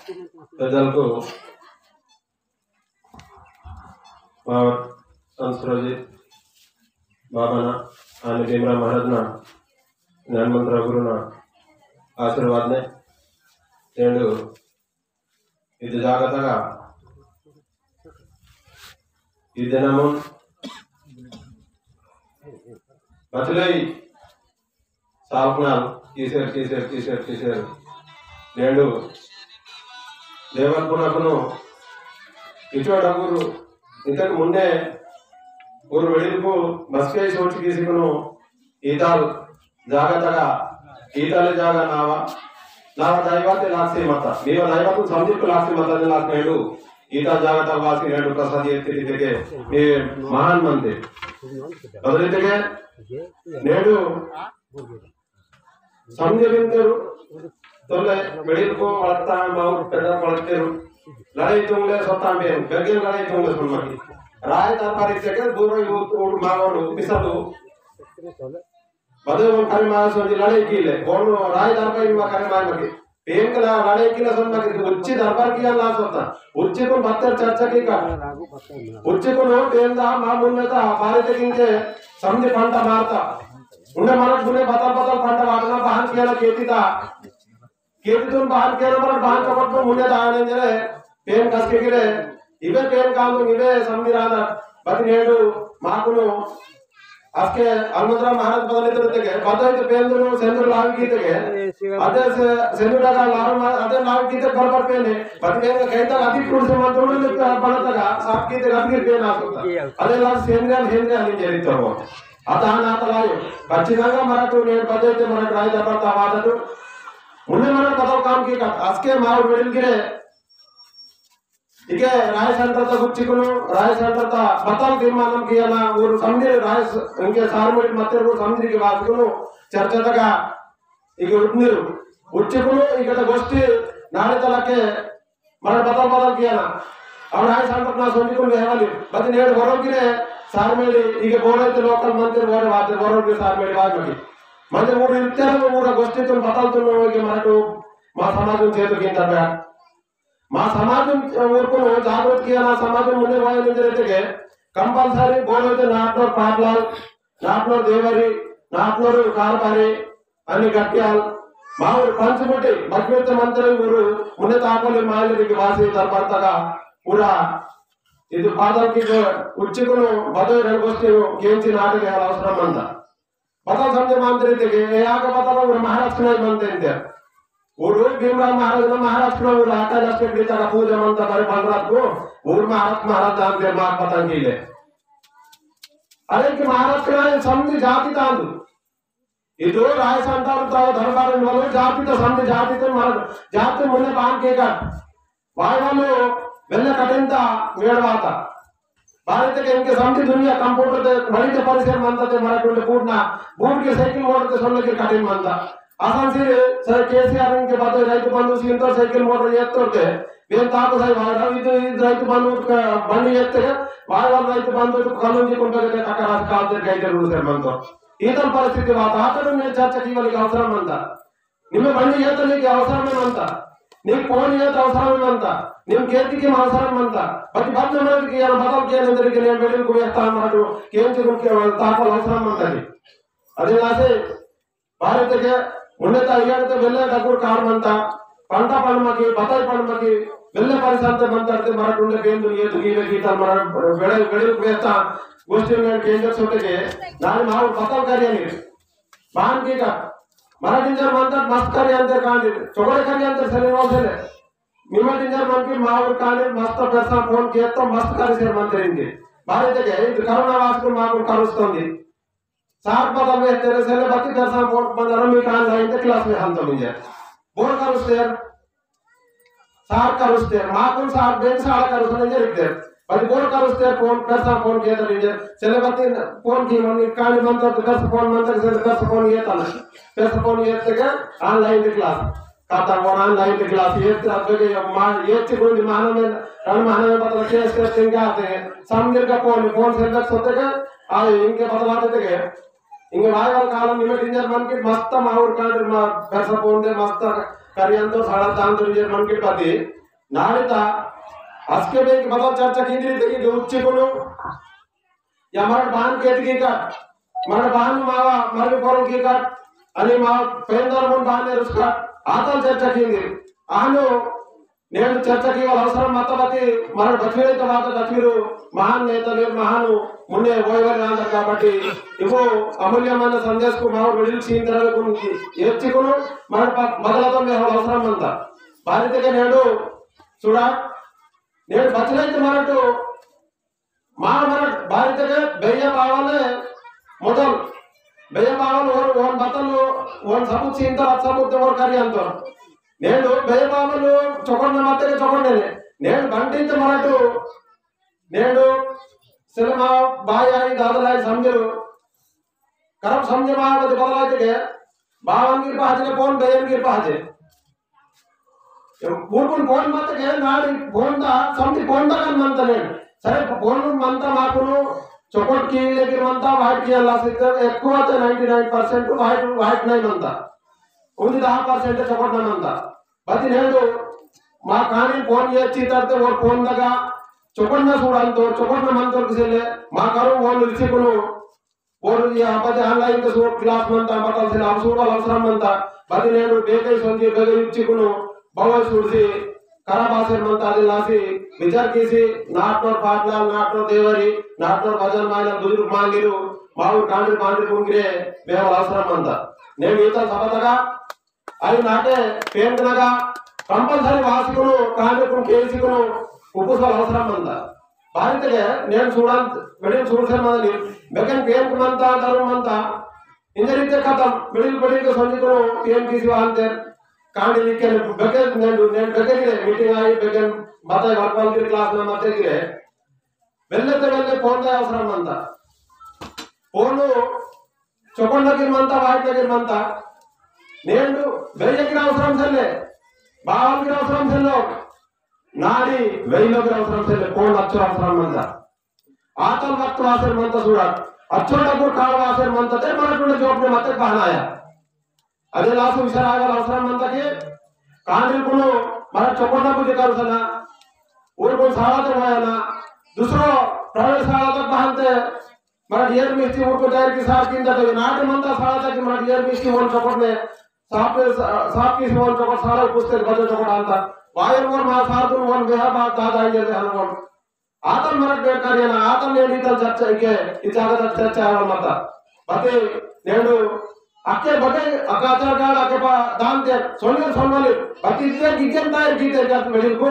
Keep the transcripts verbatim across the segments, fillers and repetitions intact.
పెద్దలకు संस्कृति बाबाना आणि भीमराव महाराजना ज्ञानमंत्र गुरुना आशीर्वाद ने तेंडू ಇದು ಜಾಗದಾಗ ಈ ದಿನ ಮುನ್ ಬದಲೈ ಸಾಲ್ಕನಾಲ್ ಕಿಸರ್ ಕಿಸರ್ ಕಿಸರ್ ಕಿಸರ್ నేడు దేవల్పునకును ఇచోడగురు ఇంతకు ముందే ఊరు వెడిపు బస్కే సోచి గీసుకును ఈతాల్ జాగతగా ఈతాల జాగా నావా नावा दैवाते लासे मत देव दैवातु समझिक लासे मत ने लास नेडू ईता जागता वासी नेडू प्रसाद येति देगे ये महान मंदे बदलितेगे नेडू समझे बिंदु तोले मेडिल को वळता माउर पेदा पळतेरु लड़ाई तुंगले सोता पे बेगे लड़ाई तुंगले सुनमकी राय दरबारी तेगे दूर ओड मावरू मिसलु बदल वो करी मार सोची लड़ाई की ले कौन राय दरबार में करी मार मगे पेन कला लड़ाई की ले सुन मगे तो उच्च दरबार की लाश होता उच्च को बत्तर चर्चा की का उच्च को नो पेन दा मामूल में था भारत के समझे पंटा मारता उन्हें मरद बुने बदल बदल पंटा मारना बहन किया ना खेती था खेती तुम बहन किया ना मरद बहन कपट को मुझे दाने जरे पेन कस के गिरे इवे पेन काम इवे समझी रहा बट नेडू माकुनो आपके अलमद्रा महाराज बदलित रहते बदलित पेंदुनु सेंदुर लाव गीतेगे अदे सेंदुरागा लाव अदे लाव गीते बरबर पेने बदलेंगे कहता अति कुर्सी मंत्रों ने बनतगा साफ गीते गदगिर पेन आसुता अदे लाव सेंद्रियन हेंद्रियन नि जेरितरो अतः नातलायो ఖచ్చితంగా మనకు నేను బదైతే మనకు రాయి దబర్తా వాదదు ముందే మనం బదవ काम की का आजके माउर वेडिलगिरे इके राय सेंटर तक उच्चिकुनु राय सेंटर ता बतल तीर्मानम किया ना वो समझे राय इनके सारमोट मत्ते वो समझी के बात कुनु चर्चा तक इके उठनीरु उच्चिकुनु इके तो गोष्ठी नारे तलके मन बतल बतल किया ना अब राय सेंटर ना सोचिकुनु वेहवाली बत नेड वरों किरे सारमेली इके बोले तो लोकल मंत्री बोले बात वरों के सारमेली बात मगी मंत्री वो इत्तेरा वो पूरा गोष्ठी तुम बतल तुम लोगों के मराठो माँ समाजों से तो किंतर बैठ माँ समाज ऊरको जागृत किया ना समाज मुझे वाले नहीं रहते के कंपल्सरी बोले तो नाटनोर पाटलाल नाटनोर देवरी नाटनोर कारबारी अन्य गट्टियाल माउर पंचमुटी भगवत मंत्री ऊरू मुझे ताकोले मायले की वासी दरबारतगा पूरा ಇದು ಪಾದಕ್ಕೆ ಉಚ್ಚಿಕನು ಬದಲು ರೇಗೋಸ್ತಿರು ಕೇಂಚಿ ನಾಟಕ ಅವಸರ ಮಂದ ಬದಲು ಸಂಜೆ ಮಾಂತ್ರಿತೆಗೆ ಯಾಕ ಬದಲು ಮಹಾರಾಷ್ಟ್ರನ ಬಂತೆ ऊर भीमराव महाराज महाराष्ट्र ऊर आता राष्ट्र गीता का पूजा मंत्र बारे बलराज को ऊर महाराष्ट्र महाराज दान के मार पता नहीं ले अरे कि महाराष्ट्र में समझी जाति तांदु इधो राय संतान तो दरबार में वाले जाति तो समझी जाति तो मर जाति मुन्ने बांध के कर वाय वालो वेल्ले कटिंता मेड़वाता भारत के इनके समझी दुनिया कंप्यूटर ते बड़ी ते परिसर मंत्र ते मरा टुंडे पूर्णा बूट के साइकिल मोटर ते सोने के कटिंग मंत्र आसान से सर केसीआर के बाद रैतु बंधु सींटर साइकिल मोटर येत्तोर्ते बेन ताको सही वाड़ा इदु रैतु बंधु बंधु येत्ते वाय वाल रैतु बंधु कलुंजी कुंटगे ककरा कालते गैते रूसे मंतो इदल परिस्थिति वाता आतडु ने चर्चा कीवलिके అవసరం మంత నిమ్మ బండి येतलिके అవసరమే మంత నీకు ఫోన్ येत అవసరమే మంత నిమ్ కేతికి అవసరం మంత బట్ బట్ మనకి యాన బదల్ కేనందరికి నేను వెడిల్ కు వేస్తా అన్నట్టు కేంచి కు తాపల అవసరం మంతది అదే లాసే भारत के मुन्नेता इयाडते वेल्ले डगुर कार मंता पंटा पणमकी बताई पणमकी वेल्ले परिसंते मंतरते मराठुंडे बेंदु ये दुगीले गीता मरा वेडे वेडे वेता गोष्ठी में केंद्र छोटेगे नानी माउ बतल करियनी बान की का मराठिंजर मंतर मस्त करियंते कांडी चोगड़े करियंते सरे नोसेले मिमटिंजर मन की माउ कांडी मस्त पेसा फोन केतो मस्त करिसर मंतरिंदी भारत के इद करोना वास्को माउ करुस्तोंदी सात बदल में तेरे से ले बत्ती दर्शन बोर्ड बंदर में कान लाइन ते क्लास में हम तो मिल जाए बोर्ड का रुस्तेर सात का रुस्तेर माँ कौन सात बेंच सात का रुस्तेर नहीं लिखते पर बोर्ड का रुस्तेर फोन दर्शन फोन किया तो लीजिए चले बत्ती फोन की मनी कान मंत्र तो दर्शन फोन मंत्र से दर्शन फोन ये ताला दर्शन फोन ये तक ऑनलाइन ते क्लास काता वो ऑनलाइन ते क्लास ये तो के मां ये चिकों di mana में रण mana में पता लगे इसके सिंगा आते हैं सामने का फोन फोन से दर्शन होते के आ इनके बदलाते थे इंगे वायवल कालम निमे टिंजर मन की मस्त माउर कांड मा पैसा पोंडे मस्त करियंतो साढ़ा तांतो रिजर मन के पाती नारिता अस्के में की बताओ चर्चा की थी देखिए जो उच्च कोनो या मरण बांध के तकी का मरण बांध मावा मरण कोरों की का अने माव पेंदर मुन बांध ने उसका आतल चर्चा की थी आनो నేను చర్చకి వాళ్ళ అవసరం మతపతి మన బతివేత తర్వాత బతిరు మహాన్ నేతలు మహాను ముందే ఓయవరి రాంటారు కాబట్టి ఇవో అమూల్యమైన సందేశకు మా మిడిల్ సీనియర్ గురించి ఏర్చుకును మన మొదలతో మేము అవసరం అంత భారతీయ నేడు చూడ నేను బతిలైతే మనటు మా మన భారతీయ బెయ్య బావాలే మొదలు బెయ్య బావాలు ఓన్ బతలు ఓన్ సబూత్ సీనియర్ సబూత్ ఓర్ కరి అంటారు నేను బేబామలు చొకొండ మత్తగా చొకొండనే నేను బంటింత మనటు నేను సినిమా బాయాయి దాదలాయి సమజరు కరప్ సమజమా అది బదలాయితే బావన్ గిర్ పాజే ఫోన్ బేయన్ గిర్ పాజే ఊర్పున్ ఫోన్ మత్తగా నాడి ఫోన్ దా సమది ఫోన్ దా కన్నంత నేను సరే ఫోన్ మంత మాకును చొకొట్ కి దగ్గర మంత వైట్ కి లాసితే ఎక్కువ ninety nine percent white white nine అంతా ఉంది दस परसेंट చొకొట్నంత బతి నేను మా కాని ఫోన్ చేసి తర్తే ఓ ఫోన్ దగా చొకొట్న చూడంతో చొకొట్న మంతోకి సెలే మా కరు ఓన్ రిసికును ఓరు యా బతి ఆన్లైన్ తో సో క్లాస్ మంత బతల్ సెల అవసరం అవసరం మంత బతి నేను బేకై సంజి బేగై ఇచ్చికును బవ సుడిసి కరాబాసర్ మంత అది లాసి విచార్ చేసి నాట్నోర్ పాట్లాల్ నాట్నోర్ దేవరి నాట్నోర్ భజన్ మాయన బుజుర్గ్ మాంగిరు మావు కాండ్రి పాండ్రి పుంగిరే మేము అవసరం మంత నేను ఈత సబతగా అది నాటే పేంకనగా కంపల్సరీ వాసికును కాండ్రికును కేసికును ఉపసల అవసరం అంత భారతగా నేను చూడాలి మిడిల్ చూడసమంది బెకన్ పేంకమంత ధర్మంత ఇంజరితే కథం మిడిల్ పడికి సంజికును పేన్ తీసి వాంతే కాండి లికే బెకన్ నేను నేను బెకన్ మీటింగ్ అయి బెకన్ బతాయి వర్పాల్ కి క్లాస్ నా మతకి వెళ్ళతే వెళ్ళే ఫోన్ అవసరం అంత ఫోను చొకొండ గిర్మంత వైట్ గిర్మంత నేను వెయ్యికి అవసరం సెల్లే బావకి అవసరం సెల్లో నాడి వెయ్యిలోకి అవసరం సెల్లే ఫోన్ అచ్చు అవసరం అంత ఆతల్ వక్త వాసర్ మంత చూడ అచ్చోడకు కాడ వాసర్ మంతతే మనకు జోబ్నే మతే బహనాయా అదే లాసు విషరాగల అవసరం మంతకి కాండికును మన చొకొండకు దికరుసనా ఊరుకు సాలత పోయానా दूसरो प्राइवेट शाला तक बहनते मरा डियर मिस्त्री उनको जाहिर की साफ किंदा तो नाटे मंता शाला तक मरा डियर मिस्त्री वन चौकट में साफ साफ की वन चौकट सारा पुस्तक बजे चौकट आता वायर वन मा सार वन बेहा बात दादा ये हनुमान आतम मरा डेट करियना आतम ने नीतल चर्चा के इजागत चर्चा है मत बते नेडू अक्के बटे अकाचार गाड़ अके पा दान दे सोनिया सोनवाली बते इतने गिगन तायर गीते जात मेडिल को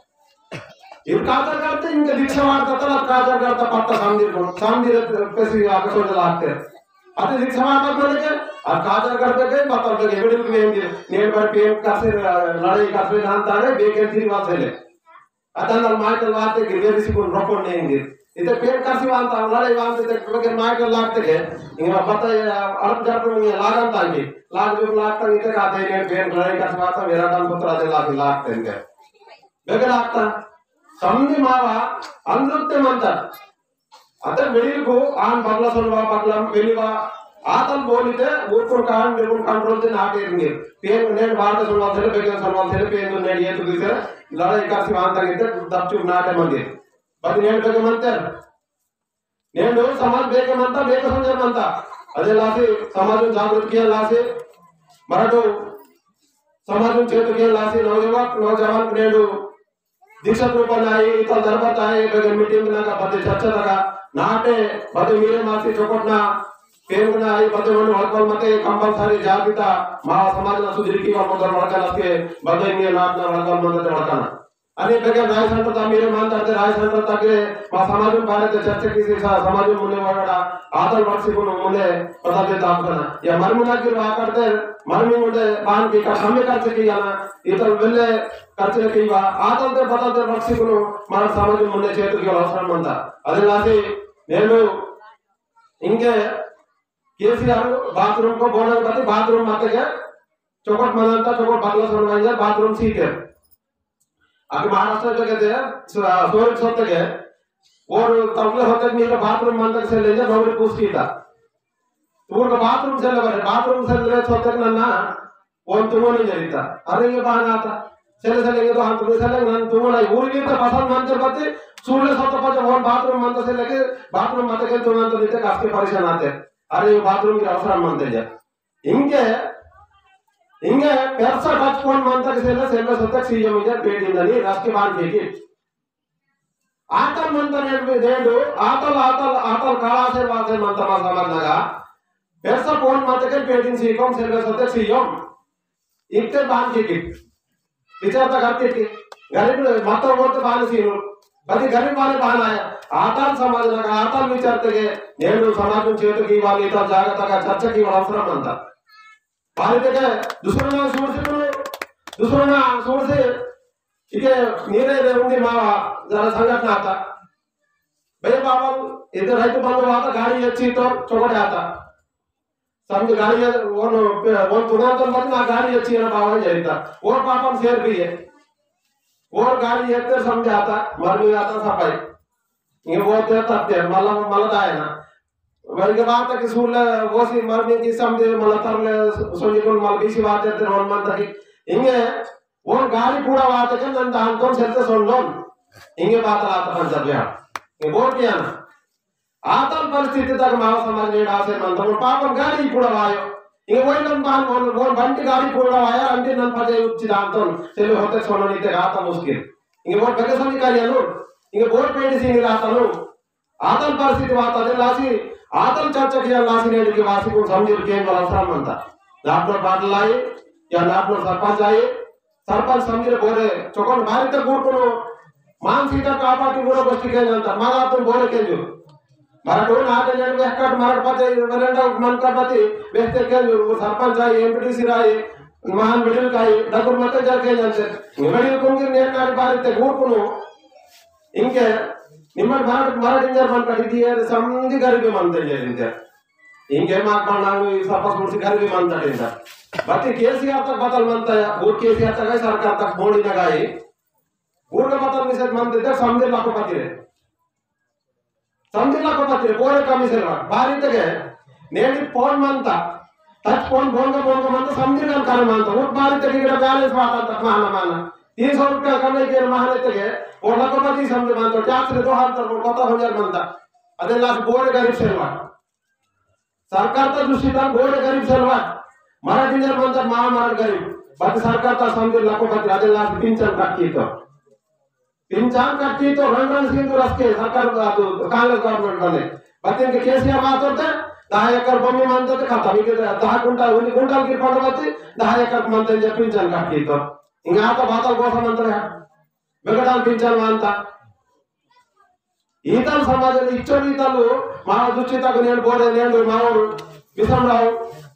इव काचार करते इनके दीक्षा वार्ता तला काचार करता पत्ता सामने को सामने पैसे आके सोच लाते अते दीक्षा वार्ता बोले के और काचार करते के पत्ता के मेडिल के नेम नेम पर पीएम का से लड़ाई का से नाम तारे बेके थी बात है अतन माइकल वाते के वेरिसी को रोको नेंगे इते पेट कासी वांता लड़ाई वांते ते बगैर माइकल लागते के इंगा पता अर्थ जब में लागन तांगे लाग जो लागता इते आते ने पेट लड़ाई का वाता मेरा दान पुत्र आते लाग लागते हैं बगैर लागता समझी मावा अंदुत्ते मंता अतः मेडिल को आन बगला सोलवा बगला मेलिवा आतल बोलिते ऊपर कान मेरुन कंट्रोल से नाटे इरंगे पेन नेट बात सोलवा से बेगन सोलवा से पेन तो नेट ये तो दिसे लड़ाई का सिवान तक इते दबचु नाटे मंगे बट नेट बेगे मंतर नेट दो समाज बेगे मंता बेगे समझे मंता अजे लासे समाज जागृत किया लासे मराठो समाज चेत किया लासे नौजवान नौजवान नेडू दीक्षा रूपन आई इतल दरबार आई बेगे मीटिंग ना का बदे चर्चा लगा नाटे बदे मेरे मासी चोकटना पेंगना आई बदे मन हकल मते कंपलसरी जाबिता मा समाज ना सुधरी वा मोदर वडकन असके बदे मे नाट ना वडकन मते वडकन अने बेगे राय संत ता मेरे मान ता राय संत ता के मा समाज में भारत चर्चा की से समाज में मुने वडा आदल वर्षी को मुने पता दे तापना या मरमुना की वा करते मरमी मुने बान की का समय कर सके या इतल वेले करचे की वा आदल दे पता दे वर्षी को మన సమాజం ముందే చేతుకి అవసరం ఉందా అదే లాసి నేను ఇంకే केसीआर बाथरूम को बोलने के बाद बाथरूम आते के चौकट मनाता चौकट बागला सोनवाई है बाथरूम सीट है आगे महाराष्ट्र जगह दे सोरेट सोते के और तबले होते के मेरे बाथरूम मंदिर से ले जा नौकरी पूछती था तो उनका बाथरूम से ले बाथरूम से ले सोते के ना वो तुम्हें जरिता अरे ये बहाना आता चले चलेंगे तो हम तुम्हें चलेंगे नन तुम्हें ऊरी तो पसंद मानते बच्चे सूर्य सत्ता पर जब वन बाथरूम मंत्र से लेके बाथरूम मत के तुम्हें तो नीचे काफी परेशान आते अरे ये बाथरूम की अवसर मानते जा इंगे इंगे पैसा टच पॉइंट मानता के सेले सेले सत्ता सीजो मुझे पेट इंदनी राष्ट्रीय बांध के आतल मंत्र नेट में देंडो आतल आतल आतल काला से वासे मंत्र मा समझनागा पैसा पॉइंट मानते के पेट इन सीकोम सेले सत्ता सीजो इतने बांध के विचार तक आते थे गरीब माता वोट बांध सीनो बड़ी गरीब वाले बहाना है आताल समाज लगा आताल विचारते के नेहरू समाज में चेत की वाली इतना जागत का चर्चा की वाला अवसर बनता भारत के दूसरों ना सूर से बोलो दूसरों ना सूर से इके नीरे रे उन्हें मावा जरा संगठन आता भाई बाबा इधर है तो बंद आता गाड़ी अच्छी तो चौकड़े आता समझ गाड़ी वो वो तुरंत तो बंद गाड़ी अच्छी है ना बाबा जाता और पापा शेयर भी है और गाड़ी एक तो समझाता मर भी आता सफाई ये वो तो तब मला मला है ना वही के बात है कि सूर ले वो सी मरने की समझे मला तर ले सोनी को मल बीसी बात है तो मन तक इंगे वो गाड़ी पूरा बात है कि नंदा हम कौन से सुन लो इंगे बात लाता हम जब यहाँ ये बोल किया ना आतल परिस्थिति तक माव समाज ने डासे मन तो पापन गाड़ी पूरा आयो इंगे वही नंद बान वो वो बंटी गाड़ी पूरा आया अंतिम नंद पजे उच्च दांतों चलो होते सोनो नीते राता मुश्किल इंगे वो बगे सोनी का यानो इंगे बोल पेंट सी राता लो आतल परिस्थिति बात आते लासी आतल चर्चा किया लासी ने जो वासी को समझे के वाला साल मनता नापनो बात लाई या नापनो सरपंच आए सरपंच समझे बोले चौकन बाहर तक गुड़ को मान सीधा कापा की बोलो गोष्ठी के जानता मारा तुम बोले के जो मारा डोन आते जन में हक्कट मार पाते वरंडा मन कर पाते बेहतर के जो सरपंच आए एमपीटीसी आए महान मिडिल का आए डकुर मत जा के जानते मिडिल को के नेट नारी बाहर तक गुड़ को इंके निम्मन भारत भारत इंजर मन का दिया समझी गरीबी मन दे इंजर इंके मार्क बनाऊ सरपंच मुर्सी गरीबी मन दे इंजर बाकी केसीआर तक बदल मनता है वो केसीआर तक सरकार तक बोली लगाए वो का बदल मिसे मन देते समझे लाखों पति रे समझे लाखों पति रे पूरे कमी से लगा बाहरी तक है नेटी फोन मनता टच फोन फोन का फोन का मनता समझे ना कर मनता वो बाहरी तक इकड़ा बैलेंस बात तक माना माना तीन सौ रुपया कमाई के महाने तक है और लाखों पति समझे मनता टैक्स रे दो हजार तक कत हजार मनता अदे लाख बोरे गरीब से लगा सरकार तो दूसरी तरफ बोरे गरीब से लगा मराठी जर म्हणतात महा मराठ गरीब बाकी सरकार तर समजे लाखो पति अदे लाख पिंचन काटकी तो पिंचन काटकी तो रंग रंग सिंधु रस्के सरकार तो कांग्रेस गवर्नमेंट बने बाकी इनके केसीआर बात होते दहा एकर भूमी मानते ते खाता इनके दहा कुंटल उन्हीं कुंटल की पंड बच्चे दहा एकर मानते जे पिंचन काटकी तो इंगे आता बातल गोसा मंत्र है बेगडाल पिंचन मानता ఈతల సమాజం ఇచ్చోని ఈతలు మా దుచ్చితకు నేను బోడే నేను మా విసంరావు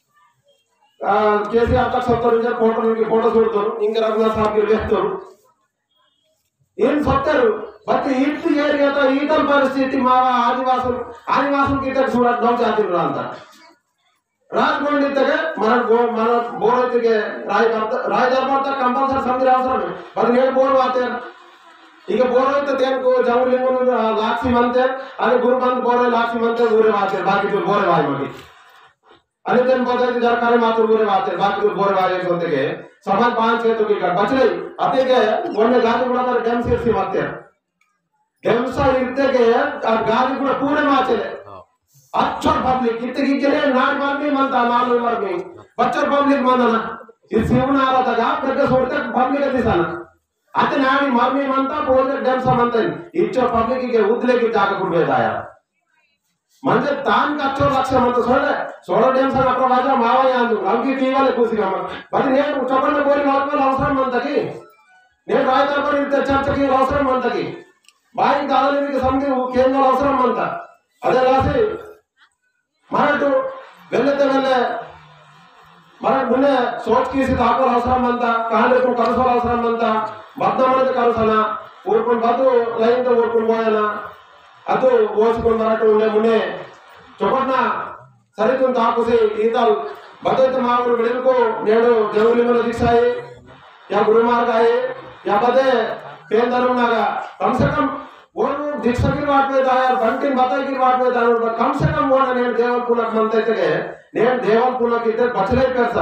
కేసీఆర్ తक सत्तर నుంచి ఫోటో నుంచి ఫోటో చూడతారు ఇంకా రఘునాథ్ సాబ్ కి వేస్తారు ఏం సత్తారు బట్ ఇట్టు ఏరియాతో ఈతల పరిస్థితి మా ఆదివాసులు ఆదివాసులు కిట చూడ నౌ జాతిరు అంత రాజగోండి తగ మన మన బోడతిಗೆ రాయ రాయ దర్బార్ తक కంపల్సరీ సమझ అవసరం బట్ నేను బోర్ వాతే ಈಗ ಬೋರೋಯ್ತ ತೇನ್ಕೋ ಜಮಲಿಂಗನ लाक्षी मानते आणि गुरुबंद बोरे लाक्षी मानते गुरे वाचे बाकी तो बोरे वाई मगी आणि तेन बताते सरकारी मात्र गुरे वाचे बाकी तो बोरे वाई होते के समाज पांच छह तो की कर बचले अते के वने गादी गुड़ा पर गेम सीसी मारते गेमसा इरते के और गादी गुड़ा पूरे माचे अच्छा पब्लिक इतने के लिए नाट मार भी मानता नाल मार भी बच्चा पब्लिक मानना इस जीवन आ रहा था प्रगे छोड़ते पब्लिक के दिसाना आते नानी मर्मी मनता बोलते डम समंतन इच्छो पब्लिक के उदले की जाग कुड़बेदाया म्हणजे तान का अच्छो लक्ष्य मनता सोडे सोडो डम सन अपना वाजा मावा यांदु अंकी टीवाले कुसी काम बट ने चोकंड बोली नॉर्मल అవసరం मनता की ने रायता पर इंत चर्चा की అవసరం मनता की बाई दादले की समझी केंद्र అవసరం मनता अदे लासे मराठो వెల్లతే వెల్లే मराठ मुन्ने सोच की सी ताकल అవసరం मनता कहाले को करसोल అవసరం मनता बद्दमनते कलसना ऊर्कुन बदु लाइन तो ऊर्कुन बोयना अतो वोचकुन मराठो उन्ने मुने चोकटना सरितुन ताकुसे ईतल बदते मावुर बिडको नेडो जंगलिमन दिक्षाए या गुरुमार्ग आए या बदे पेंदरुनागा कम से कम वो दीक्षा की बात में दायर बंटिन बताई की बात में दायर कम से कम वो ने देवल पुनक मनते थे ने देवल पुनक इधर बचले करसा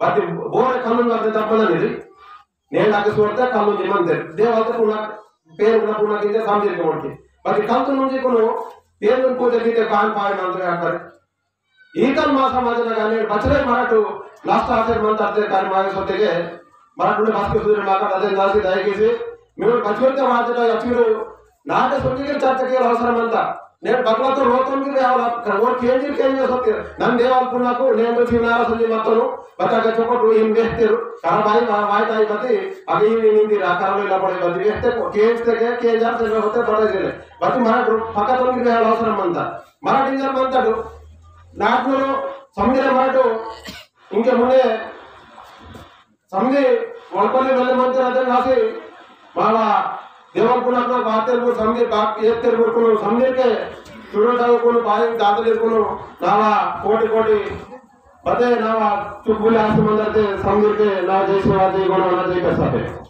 ಮತ್ತೆ ಬೋರೆ ಕಾನೂನು ಮತ್ತೆ ತಪ್ಪದಲ್ಲಿ నేను అక్కడ చూస్తే కళ్ళు నిమంతే దేవత పునా పేరు పునా పునా కింద సమझे కొట్టి మరి కంతు నుంచి కొను పేరు పూజ కింద కాన్ పాయ మంత్రి అంటారు ఈకల్ మా సమాజన గాని బచలే మరాఠు లాస్ట్ ఆసర్ మంత అర్థే కాని మాగే సొత్తెಗೆ మరాఠుని భాస్కర్ సూర్య మాట్లాడ అదే దాసి దయచేసి మీరు బచలే వాదట అచ్చిరు నాట సొత్తిಗೆ చర్చకి అవసరం అంత నేను బక్లతో రోతం కి రావాల ఓ కేజీ కేజీ సొత్తే నన్ను దేవాలకున్నాకు నేను చిన్నార సంజి మత్తను బతాక చొకటు ఏం వేస్తారు కరబాయి వాయిదాయి బతి అవి నింది రాకారంలో ఇలా పడే బతి వేస్తే కేస్తే కేజార్ से होते बड़े जिले బతి మరాఠు పక్కతో కి రావాల అవసరం అంత మరాఠీ జన్ అంటాడు నాట్లో సముద్ర మరాఠు ఇంకే ముందే సముద్ర వల్పల్లి వెళ్ళే మంత్రి అదే రాసి బాబా దేవల్కున్నాకు బాతెలు సముద్ర బాక్ ఏత్తెరు కొను సముద్రకే చూడటాకు కొను బాయి దాతలు కొను నావా కోటి కోటి बते नावा चुप बोले आसमान दे समुद्र के ना जैसे वादी कोना ना जै कैसा है।